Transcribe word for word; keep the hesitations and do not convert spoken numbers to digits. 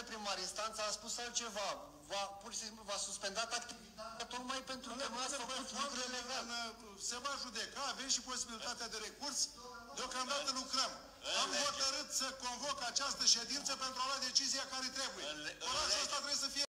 domnule primar, instanța a spus altceva. Va, pur și simplu v-a suspendat activitatea tocmai pentru că nu ați făcut lucrurile legal. Se va judeca, avem și posibilitatea de recurs. Deocamdată lucrăm. Am hotărât să convoc această ședință pentru a lua decizia care trebuie. Orașul ăsta trebuie să fie